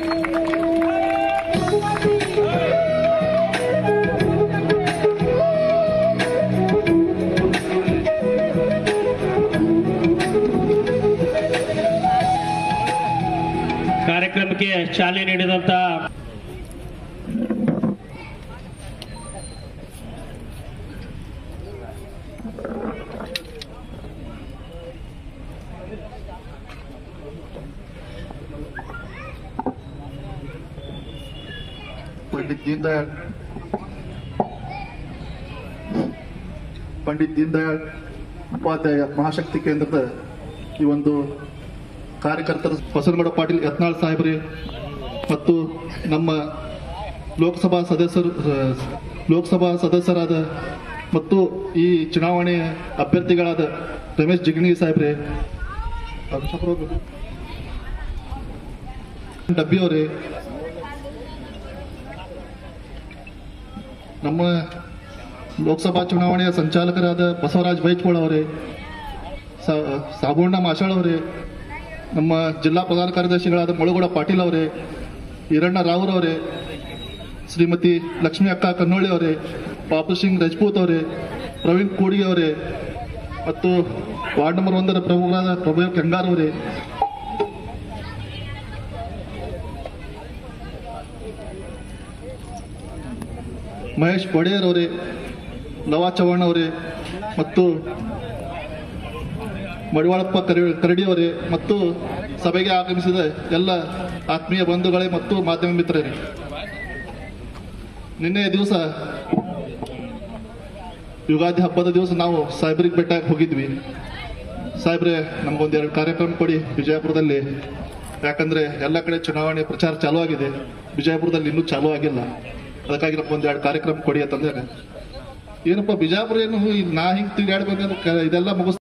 ಕಾರ್ಯಕ್ರಮಕ್ಕೆ ಚಾಲನೆ ನೀಡಿದಂತ पंडित दीनदयाळ उपाध्याय महाशक्ति केंद्ರದ ಈ ಒಂದು ಕಾರ್ಯಕರ್ತರು ಬಸವನಗೌಡ ಪಾಟೀಲ್ ಯತ್ನಾಳ್ ಸಾಹೇಬ್ರೆ ಮತ್ತು ನಮ್ಮ ಲೋಕಸಭಾ ಸದಸ್ಯರಾದ ಮತ್ತು ಈ ಚುನಾವಣೆಯ ಅಭ್ಯರ್ಥಿಗಳಾದ ರಮೇಶ್ ಜಿಗಣಗಿ ಸಾಹೇಬ್ರೆ, ಡಬ್ಬಿ ಅವರೇ, ನಮ್ಮ ಲೋಕಸಭಾ ಚುನಾವಣೆಯ ಸಂಚಾಲಕರಾದ ಬಸವರಾಜ್ ಬೈಚ್ಕೋಳ ಅವರೇ, ಸಾಬುಣ್ಣ ಮಾಷಾಳ್ ಅವರೇ, ನಮ್ಮ ಜಿಲ್ಲಾ ಪ್ರಧಾನ ಕಾರ್ಯದರ್ಶಿಗಳಾದ ಮುಳುಗೋಡ ಪಾಟೀಲ್ ಅವರೇ, ಈರಣ್ಣ ರಾವ್ರ ಅವರೇ, ಶ್ರೀಮತಿ ಲಕ್ಷ್ಮೀ ಅಕ್ಕ ಕನ್ನೋಳಿ ಅವರೇ, ಪಾಪು ಸಿಂಗ್ ರಜಪೂತ್ ಅವರೇ, ಪ್ರವೀಣ್ ಕೂಡಿ ಅವರೇ ಮತ್ತು ವಾರ್ಡ್ ನಂಬರ್ 1ರ ಪ್ರಮುಖರಾದ ಪ್ರಭು ಕೆಂಗಾರ್ ಅವರೇ, ಮಹೇಶ್ ಒಡೆಯರ್ ಅವರೇ, ಲವಾ ಚವ್ಹಾಣ್ ಅವರೇ ಮತ್ತು ಮಡಿವಾಳಪ್ಪ ಕರಡಿ ಅವರೇ ಮತ್ತು ಸಭೆಗೆ ಆಗಮಿಸಿದ ಎಲ್ಲ ಆತ್ಮೀಯ ಬಂಧುಗಳೇ ಮತ್ತು ಮಾಧ್ಯಮ ಮಿತ್ರರೇ, ನಿನ್ನೆ ದಿವಸ ಯುಗಾದಿ ಹಬ್ಬದ ದಿವಸ ನಾವು ಸಾಹೇಬ್ರಿಗೆ ಭೇಟಿಯಾಗಿ ಹೋಗಿದ್ವಿ. ಸಾಹೇಬ್ರೆ, ನಮಗೊಂದೆರಡು ಕಾರ್ಯಕ್ರಮ ಕೊಡಿ ವಿಜಯಪುರದಲ್ಲಿ, ಯಾಕಂದ್ರೆ ಎಲ್ಲ ಕಡೆ ಚುನಾವಣೆ ಪ್ರಚಾರ ಚಾಲೂ ಆಗಿದೆ, ವಿಜಯಪುರದಲ್ಲಿ ಇನ್ನೂ ಚಾಲೂ ಆಗಿಲ್ಲ, ಅದಕ್ಕಾಗಿ ನಮಗೊಂದೆರಡು ಕಾರ್ಯಕ್ರಮ ಕೊಡಿ ಅಂತಂದ್ರೆ, ಏನಪ್ಪ ಬಿಜಾಪುರ ಏನು ನಾ ಹಿಂಗೆ ತಿರುಗಾಡ್ಬೇಕಂದ್ರೆ ಇದೆಲ್ಲ ಮುಗಿಸ್